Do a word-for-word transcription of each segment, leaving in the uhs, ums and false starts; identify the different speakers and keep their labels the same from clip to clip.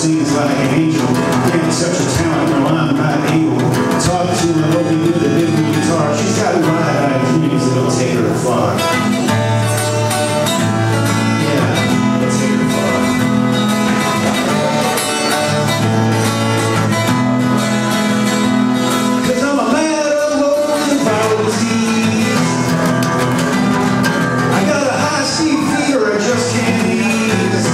Speaker 1: sings like an angel. Can't touch her talent, no, I'm not able. Talk to her, hope you do the different guitar. She's got wide-eyed dreams that'll take her far. Yeah, it'll take her far. Cause I'm a man of low and viral disease. I got a high-speed fever I just can't ease.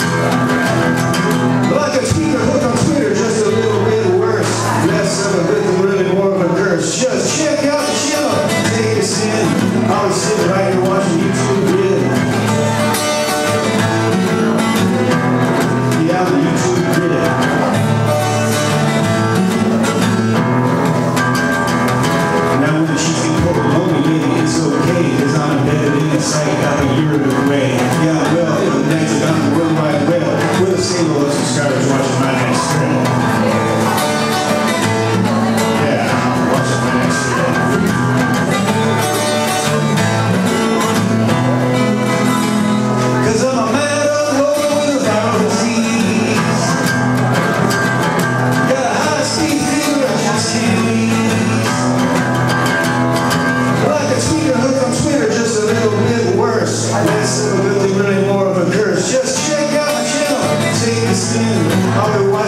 Speaker 1: Like a tweeter hook on Twitter, just a little bit worse. Less of a bit and really more of a curse. Just check out the show, take us in. I'll be sitting right here watching YouTube grid. Yeah, the YouTube grid. Now when she's in cold lonely, maybe it's okay, cause I'm embedded in the site out a year away. Yeah, well, it'll next on the World Wide Web. With a single of subscribers watching my next thread. Yeah, watching my next thread. Cause I'm a man of low with a viral disease. Got a high-speed fever I just can't ease. Like a tweeter hook on Twitter, just a little bit worse. Less of a really, really more of a curse. Just check out the channel, take a spin. I'll be